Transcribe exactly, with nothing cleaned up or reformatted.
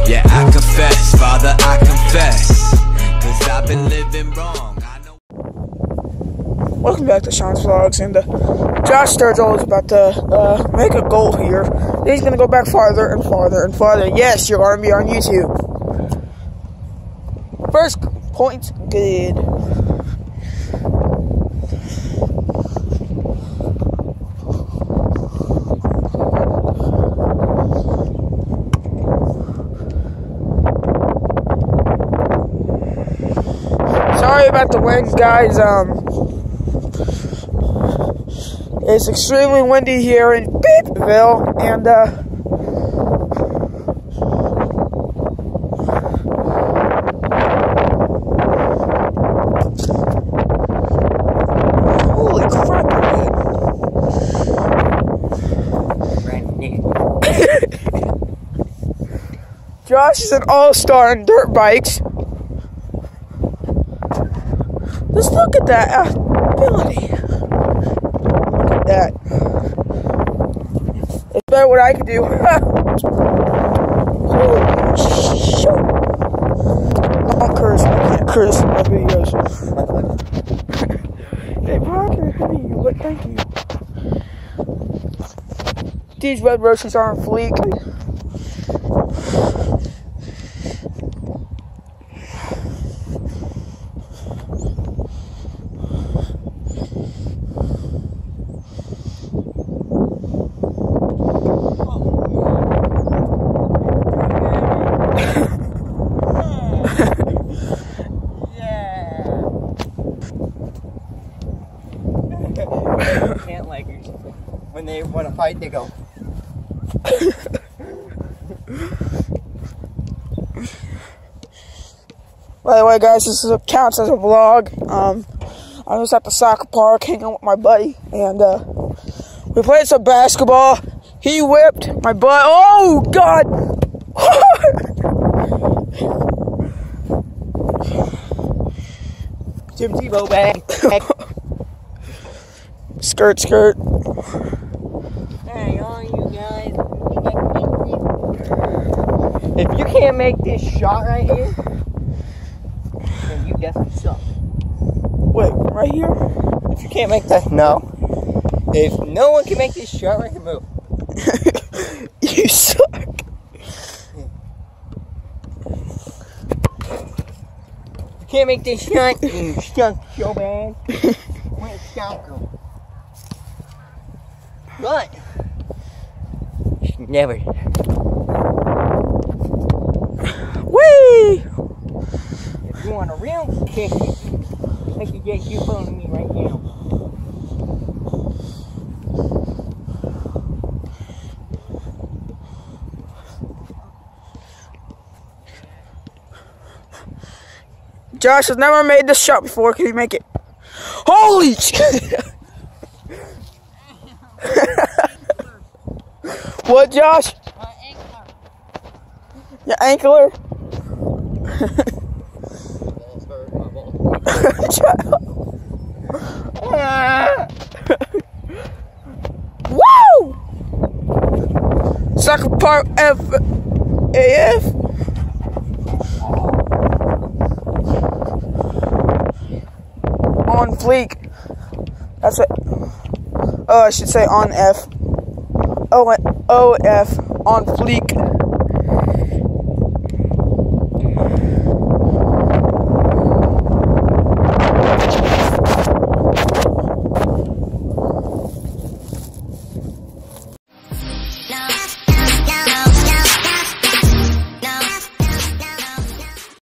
Yeah, I confess, Father, I confess, cause I've been living wrong. I know. Welcome back to Sean's Vlogs, and uh, Josh Sturgill is about to uh, make a goal here. He's going to go back farther and farther and farther. Yes, you're going to be on YouTube. First point, good. Sorry about the winds, guys. Um, it's extremely windy here in Beepville, and uh, holy crap! Josh is an all-star in dirt bikes. Just look at that ability. Look at that. It's better what I can do. Holy shit. Don't curse. I can't curse in my videos. Hey, Parker, honey, what? Thank you. These red roses are on fleek. Can't like when they want to fight, they go. By the way, guys, this is a, counts as a vlog. Um, I was at the soccer park hanging out with my buddy, and uh, we played some basketball. He whipped my butt. Oh God! Jim Tebow bag. Skirt, skirt. Hey, all you guys, if you can't make this shot right here, then you definitely suck. Wait, right here? If you can't make that, no. If no one can make this shot right here, move. You suck. If you can't make this shot, you suck so bad. Where's shot go? But never. Whee! If you want a real kick, I can get you following me right now. Josh has never made this shot before. Can he make it? Holy shit! What, Josh? Uh, ankler. Your ankler? Woo! Soccer Park F A F. On fleek. That's it. Oh, I should say on F. O O F on fleek.